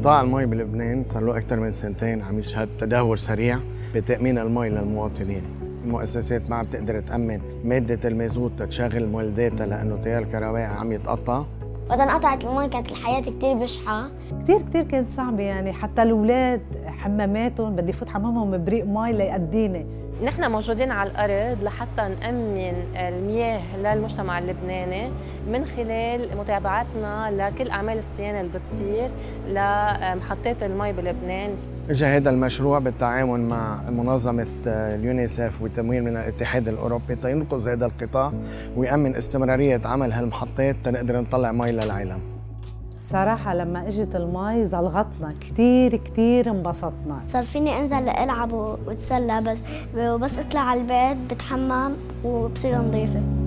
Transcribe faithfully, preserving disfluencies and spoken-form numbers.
قطاع المي بلبنان صار له أكثر من سنتين عم يشهد تدهور سريع بتأمين المي للمواطنين. المؤسسات ما عم تقدر تأمن مادة المازوت تشغل مولداتها لأنه تيار الكهرباء عم يتقطع. وقت انقطعت المي كانت الحياة كتير بشعة، كتير كتير كانت صعبة، يعني حتى الأولاد حماماتهم بدي فوت حمامهم بريق مي ليقديني. نحن موجودين على الأرض لحتى نأمن المياه للمجتمع اللبناني من خلال متابعتنا لكل أعمال الصيانة اللي بتصير لمحطات المي بلبنان. اجى هذا المشروع بالتعاون مع منظمة اليونيسف وتمويل من الاتحاد الأوروبي تينقذ هذا القطاع ويأمن استمرارية عمل هالمحطات تنقدر نطلع مي للعالم. صراحة لما اجت المي زلغتنا كتير كتير انبسطنا. صار فيني انزل العب واتسلى، بس وبس اطلع على البيت بتحمم وبصير نظيفة.